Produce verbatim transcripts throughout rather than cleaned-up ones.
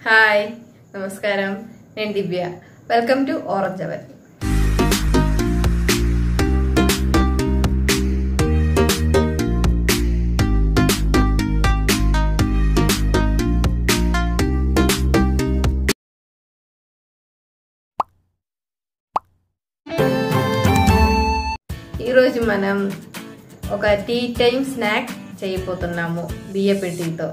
Hi నమస్కారం నేను Divya welcome to Orange Hour ఈ రోజు మనం ఒక టీ టైం స్నాక్ చేయబోతున్నాము బియ్యపిండితో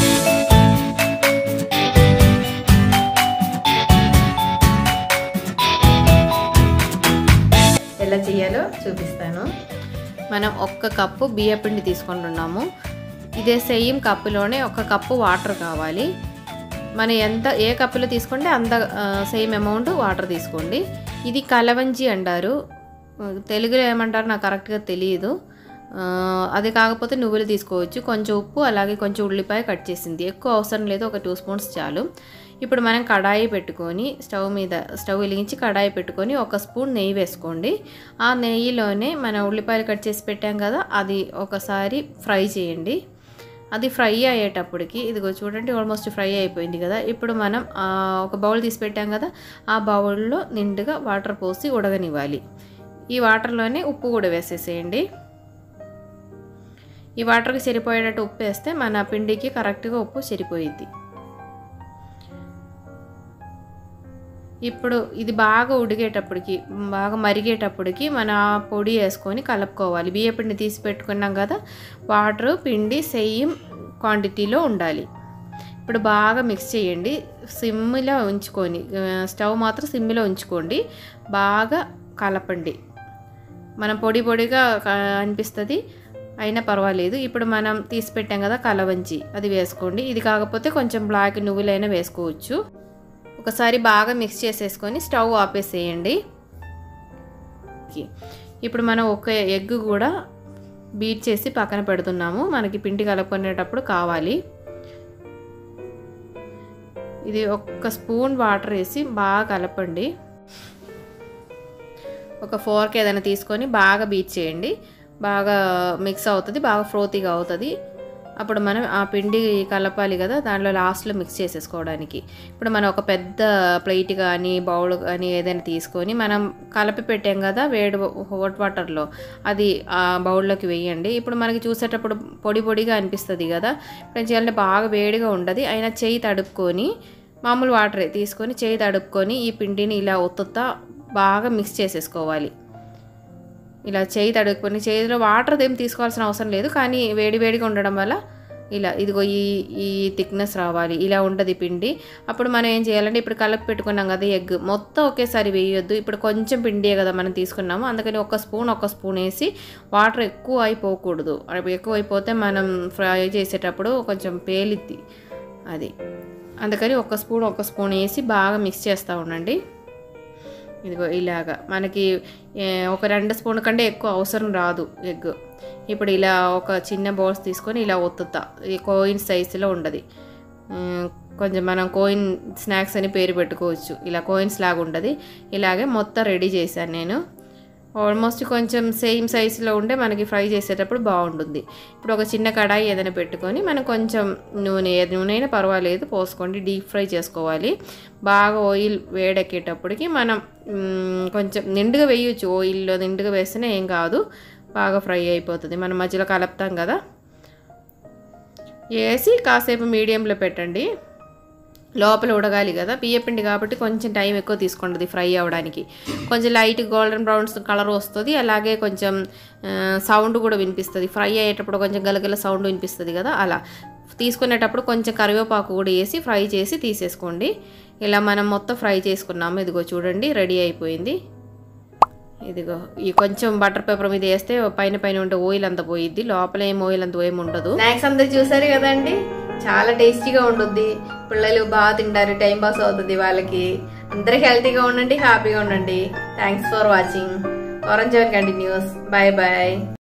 ఎలా చేయాలో చూపిస్తాను. మనం ఒక్క కప్పు బియ్యపిండి తీసుకుంటున్నాము. ఇదే సేమ్ కప్పులోనే ఒక కప్పు వాటర్ కావాలి. మనం ఎంత ఏ కప్పులో తీసుకుంటే అంత సేమ్ అమౌంట్ వాటర్ తీసుకోండి. ఇది కలవంజి అంటారు, తెలుగులో ఏమంటారు నాకు కరెక్ట్గా తెలియదు. అది కాకపోతే నువ్వులు తీసుకోవచ్చు. కొంచెం ఉప్పు అలాగే కొంచెం ఉల్లిపాయ కట్ చేసింది, ఎక్కువ అవసరం లేదు, ఒక టూ స్పూన్స్ చాలు. ఇప్పుడు మనం కడాయి పెట్టుకొని స్టవ్ మీద స్టవ్ వెలిగించి కడాయి పెట్టుకొని ఒక స్పూన్ నెయ్యి వేసుకోండి. ఆ నెయ్యిలోనే మనం ఉల్లిపాయలు కట్ చేసి పెట్టాం కదా, అది ఒకసారి ఫ్రై చేయండి. అది ఫ్రై అయ్యేటప్పటికి ఇదిగో చూడండి ఆల్మోస్ట్ ఫ్రై అయిపోయింది కదా. ఇప్పుడు మనం ఒక బౌల్ తీసి పెట్టాం కదా, ఆ బౌల్లో నిండుగా వాటర్ పోసి ఉడకనివ్వాలి. ఈ వాటర్లోనే ఉప్పు కూడా వేసేసేయండి. ఈ వాటర్కి సరిపోయేటట్టు ఉప్పు వేస్తే మన పిండికి కరెక్ట్గా ఉప్పు సరిపోయిద్ది. ఇప్పుడు ఇది బాగా ఉడికేటప్పటికి బాగా మరిగేటప్పటికి మన పొడి వేసుకొని కలుపుకోవాలి. బియ్యపిండి తీసి పెట్టుకున్నాం కదా, వాటర్ పిండి సేమ్ క్వాంటిటీలో ఉండాలి. ఇప్పుడు బాగా మిక్స్ చేయండి. సిమ్లో ఉంచుకొని, స్టవ్ మాత్రం సిమ్లో ఉంచుకోండి. బాగా కలపండి. మనం పొడి పొడిగా అనిపిస్తుంది అయినా పర్వాలేదు. ఇప్పుడు మనం తీసి పెట్టాం కదా కలవంచి, అది వేసుకోండి. ఇది కాకపోతే కొంచెం బ్లాక్ నువ్వులైనా వేసుకోవచ్చు. ఒకసారి బాగా మిక్స్ చేసేసుకొని స్టవ్ ఆపేసేయండి. ఇప్పుడు మనం ఒక ఎగ్ కూడా బీట్ చేసి పక్కన పెడుతున్నాము, మనకి పిండి కలుపుకునేటప్పుడు కావాలి. ఇది ఒక్క స్పూన్ వాటర్ వేసి బాగా కలపండి. ఒక ఫోర్క్ ఏదైనా తీసుకొని బాగా బీట్ చేయండి. బాగా మిక్స్ అవుతుంది, బాగా ఫ్రోతీగా అవుతుంది. అప్పుడు మనం ఆ పిండి కలపాలి కదా, దాంట్లో లాస్ట్లో మిక్స్ చేసేసుకోవడానికి. ఇప్పుడు మనం ఒక పెద్ద ప్లేట్ కానీ బౌల్ కానీ ఏదైనా తీసుకొని మనం కలిపి పెట్టాం కదా వేడి హాట్ వాటర్లో, అది ఆ బౌల్లోకి వేయండి. ఇప్పుడు మనకి చూసేటప్పుడు పొడి పొడిగా అనిపిస్తుంది కదా, ఇప్పుడు ఏం చేయాలంటే బాగా వేడిగా ఉండదు, అయినా చేయి తడుపుకొని మామూలు వాటరే తీసుకొని చేయి తడుపుకొని ఈ పిండిని ఇలా ఒత్తుతా బాగా మిక్స్ చేసేసుకోవాలి. ఇలా చేయి తడుపుకొని, చేతిలో వాటర్ ఏం తీసుకోవాల్సిన అవసరం లేదు, కానీ వేడి వేడిగా ఉండడం వల్ల ఇలా ఇదిగో ఈ ఈ థిక్నెస్ రావాలి. ఇలా ఉంటుంది పిండి. అప్పుడు మనం ఏం చేయాలంటే ఇప్పుడు కలిపి పెట్టుకున్నాం కదా ఎగ్, మొత్తం ఒకేసారి వేయొద్దు. ఇప్పుడు కొంచెం పిండియే కదా మనం తీసుకున్నాము, అందుకని ఒక స్పూన్ ఒక స్పూన్ వేసి, వాటర్ ఎక్కువ అయిపోకూడదు. ఎక్కువ అయిపోతే మనం ఫ్రై చేసేటప్పుడు కొంచెం పేలిద్ది అది. అందుకని ఒక స్పూన్ ఒక స్పూన్ వేసి బాగా మిక్స్ చేస్తూ ఉండండి. ఇదిగో ఇలాగా మనకి ఒక రెండు స్పూన్ కంటే ఎక్కువ అవసరం రాదు ఎగ్. ఇప్పుడు ఇలా ఒక చిన్న బౌల్స్ తీసుకొని ఇలా ఒత్తుతా, ఈ కోయిన్ సైజులో ఉండదు. కొంచెం మనం కోయిన్ స్నాక్స్ అని పేరు పెట్టుకోవచ్చు. ఇలా కోయిన్స్ లాగా ఉండదు. ఇలాగే మొత్తం రెడీ చేశాను నేను. ఆల్మోస్ట్ కొంచెం సేమ్ సైజులో ఉంటే మనకి ఫ్రై చేసేటప్పుడు బాగుంటుంది. ఇప్పుడు ఒక చిన్న కడాయి ఏదైనా పెట్టుకొని మనం కొంచెం నూనె, నూనె అయినా పర్వాలేదు పోసుకోండి. డీప్ ఫ్రై చేసుకోవాలి. బాగా ఆయిల్ వేడెక్కేటప్పటికి మనం కొంచెం నిండుగా వేయచ్చు. ఆయిల్లో నిండుగా వేస్తేనే ఏం కాదు, బాగా ఫ్రై అయిపోతుంది. మనం మధ్యలో కలుపుతాం కదా, వేసి కాసేపు మీడియంలో పెట్టండి. లోపల ఉడగాలి కదా, బియ్యపిండి కాబట్టి కొంచెం టైం ఎక్కువ తీసుకుంటుంది ఫ్రై అవ్వడానికి. కొంచెం లైట్ గోల్డెన్ బ్రౌన్స్ కలర్ వస్తుంది, అలాగే కొంచెం సౌండ్ కూడా వినిపిస్తుంది. ఫ్రై అయ్యేటప్పుడు కొంచెం గలగల సౌండ్ వినిపిస్తుంది కదా, అలా తీసుకునేటప్పుడు కొంచెం కరివేపాకు కూడా వేసి ఫ్రై చేసి తీసేసుకోండి. ఇలా మనం మొత్తం ఫ్రై చేసుకున్నాము. ఇదిగో చూడండి రెడీ అయిపోయింది. ఇదిగో ఈ కొంచెం బటర్ పేపర్ మీద వేస్తే పైన పైన ఉంటే ఆయిల్ అంతా పోయిద్ది, లోపల ఏం ఆయిల్ అంత ఏమి ఉండదు. స్నాక్స్ అందరు చూసారు కదండి, చాలా టేస్టీగా ఉంటుంది. పిల్లలు బాగా తింటారు, టైం పాస్ అవుతుంది వాళ్ళకి. అందరూ హెల్తీగా ఉండండి, హ్యాపీగా ఉండండి. Thanks for watching. Orange Hour continues. Bye bye.